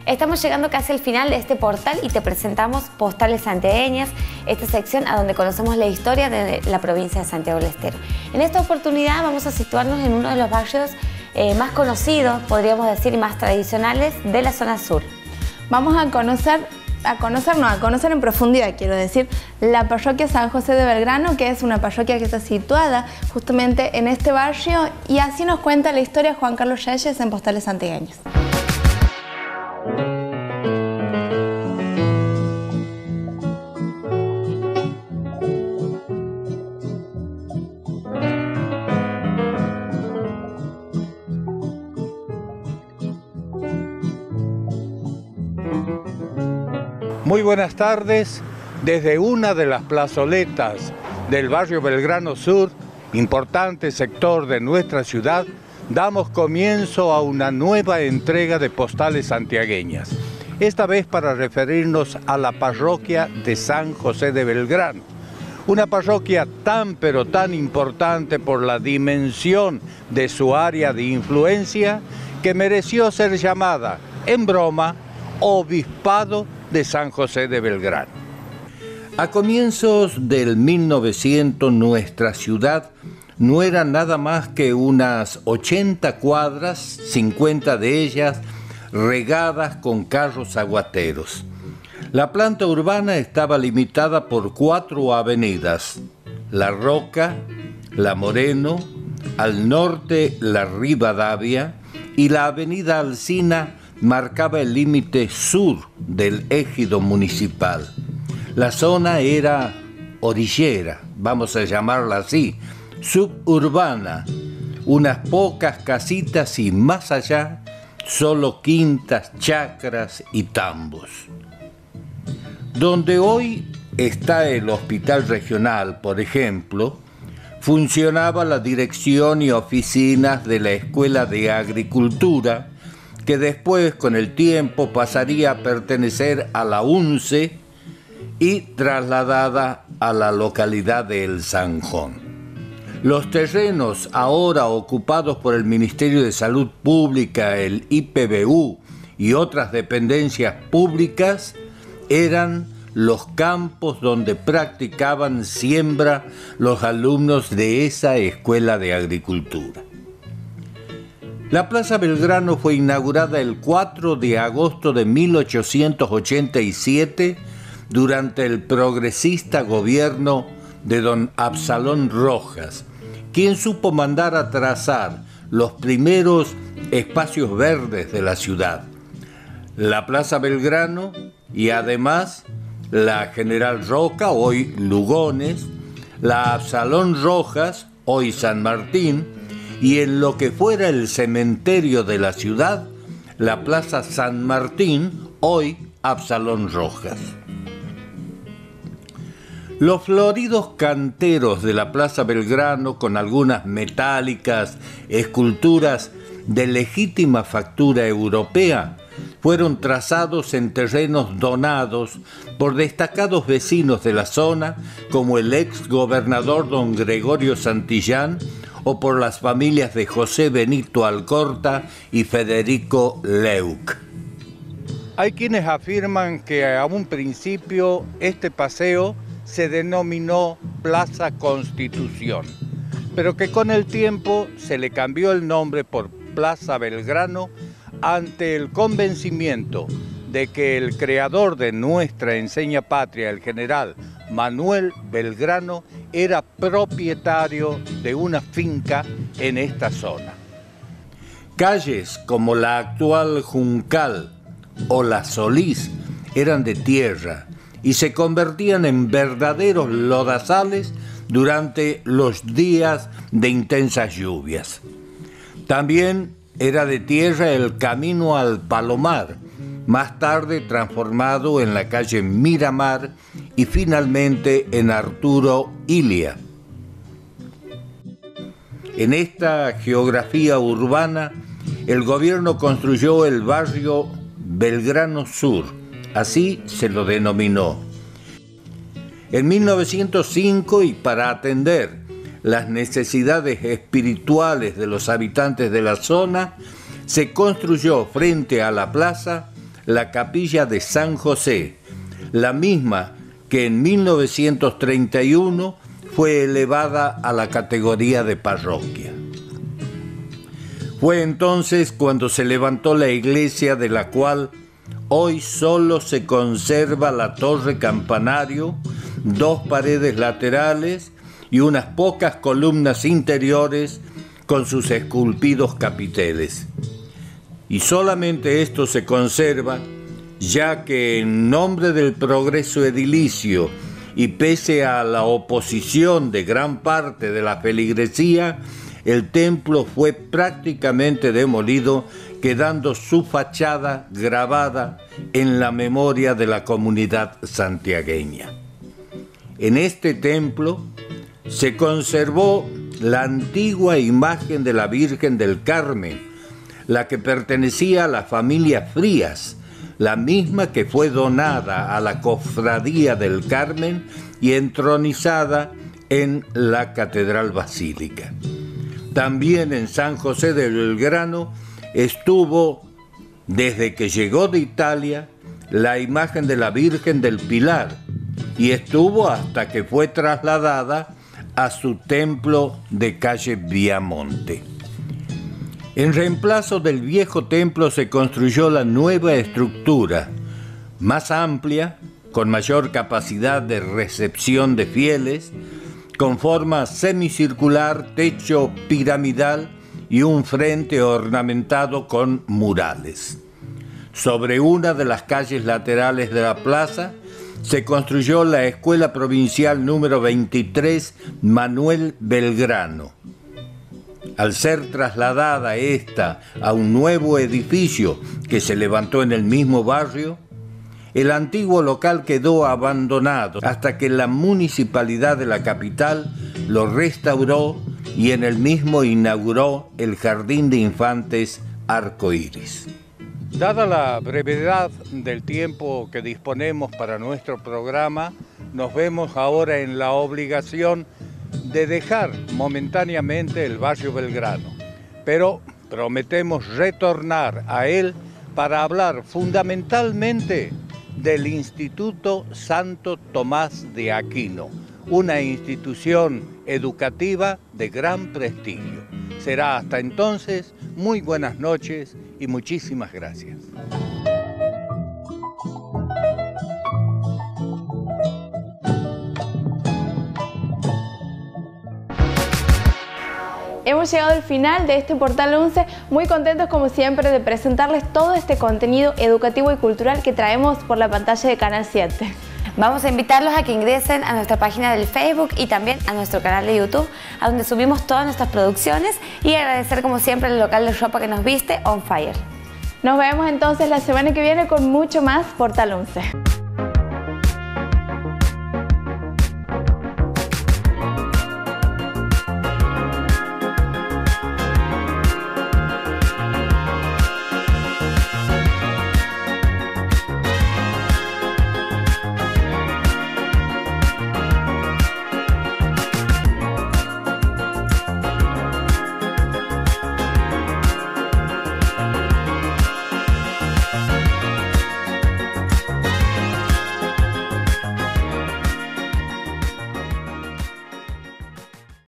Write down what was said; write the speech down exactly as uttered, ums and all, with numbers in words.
Estamos llegando casi al final de este portal y te presentamos Postales Santiagueñas, esta sección a donde conocemos la historia de la provincia de Santiago del Estero. En esta oportunidad vamos a situarnos en uno de los barrios eh, más conocidos, podríamos decir, y más tradicionales de la zona sur. Vamos a conocer, a conocer, no, a conocer en profundidad, quiero decir, la parroquia San José de Belgrano, que es una parroquia que está situada justamente en este barrio, y así nos cuenta la historia Juan Carlos Reyes en Postales Santiagueñas. Muy buenas tardes. Desde una de las plazoletas del barrio Belgrano Sur, importante sector de nuestra ciudad, damos comienzo a una nueva entrega de Postales Santiagueñas. Esta vez para referirnos a la parroquia de San José de Belgrano. Una parroquia tan pero tan importante por la dimensión de su área de influencia que mereció ser llamada, en broma, Obispado de San José de Belgrano. A comienzos del mil novecientos, nuestra ciudad no era nada más que unas ochenta cuadras, cincuenta de ellas regadas con carros aguateros. La planta urbana estaba limitada por cuatro avenidas: La Roca, La Moreno, al norte la Rivadavia, y la avenida Alsina marcaba el límite sur del ejido municipal. La zona era orillera, vamos a llamarla así, suburbana, unas pocas casitas y más allá solo quintas, chacras y tambos. Donde hoy está el hospital regional, por ejemplo, funcionaba la dirección y oficinas de la Escuela de Agricultura, que después, con el tiempo, pasaría a pertenecer a la UNCE y trasladada a la localidad de El Zanjón. Los terrenos ahora ocupados por el Ministerio de Salud Pública, el I P B U y otras dependencias públicas eran los campos donde practicaban siembra los alumnos de esa Escuela de Agricultura. La Plaza Belgrano fue inaugurada el cuatro de agosto de mil ochocientos ochenta y siete durante el progresista gobierno de don Absalón Rojas, quien supo mandar a trazar los primeros espacios verdes de la ciudad. La Plaza Belgrano y además la General Roca, hoy Lugones, la Absalón Rojas, hoy San Martín, y en lo que fuera el cementerio de la ciudad, la Plaza San Martín, hoy Absalón Rojas. Los floridos canteros de la Plaza Belgrano, con algunas metálicas esculturas de legítima factura europea, fueron trazados en terrenos donados por destacados vecinos de la zona, como el ex gobernador don Gregorio Santillán, o por las familias de José Benito Alcorta y Federico Leuc. Hay quienes afirman que a un principio este paseo se denominó Plaza Constitución, pero que con el tiempo se le cambió el nombre por Plaza Belgrano ante el convencimiento de que el creador de nuestra enseña patria, el general Manuel Belgrano, era propietario de una finca en esta zona. Calles como la actual Juncal o la Solís eran de tierra y se convertían en verdaderos lodazales durante los días de intensas lluvias. También era de tierra el camino al Palomar, más tarde transformado en la calle Miramar y finalmente en Arturo Ilia. En esta geografía urbana, el gobierno construyó el barrio Belgrano Sur, así se lo denominó. En mil novecientos cinco, y para atender las necesidades espirituales de los habitantes de la zona, se construyó frente a la plaza la capilla de San José, la misma que en mil novecientos treinta y uno fue elevada a la categoría de parroquia. Fue entonces cuando se levantó la iglesia, de la cual hoy solo se conserva la torre campanario, dos paredes laterales y unas pocas columnas interiores con sus esculpidos capiteles. Y solamente esto se conserva, ya que en nombre del progreso edilicio y pese a la oposición de gran parte de la feligresía, el templo fue prácticamente demolido, quedando su fachada grabada en la memoria de la comunidad santiagueña. En este templo se conservó la antigua imagen de la Virgen del Carmen, la que pertenecía a la familia Frías, la misma que fue donada a la Cofradía del Carmen y entronizada en la Catedral Basílica. También en San José de Belgrano estuvo, desde que llegó de Italia, la imagen de la Virgen del Pilar, y estuvo hasta que fue trasladada a su templo de calle Viamonte. En reemplazo del viejo templo se construyó la nueva estructura, más amplia, con mayor capacidad de recepción de fieles, con forma semicircular, techo piramidal y un frente ornamentado con murales. Sobre una de las calles laterales de la plaza se construyó la Escuela Provincial número veintitrés Manuel Belgrano. Al ser trasladada esta a un nuevo edificio que se levantó en el mismo barrio, el antiguo local quedó abandonado hasta que la municipalidad de la capital lo restauró y en el mismo inauguró el Jardín de Infantes Arco Iris. Dada la brevedad del tiempo que disponemos para nuestro programa, nos vemos ahora en la obligación de dejar momentáneamente el barrio Belgrano, pero prometemos retornar a él para hablar fundamentalmente del Instituto Santo Tomás de Aquino, una institución educativa de gran prestigio. Será hasta entonces, muy buenas noches y muchísimas gracias. Hemos llegado al final de este Portal once, muy contentos como siempre de presentarles todo este contenido educativo y cultural que traemos por la pantalla de Canal siete. Vamos a invitarlos a que ingresen a nuestra página del Facebook y también a nuestro canal de YouTube, a donde subimos todas nuestras producciones, y agradecer como siempre al local de ropa que nos viste, On Fire. Nos vemos entonces la semana que viene con mucho más Portal once.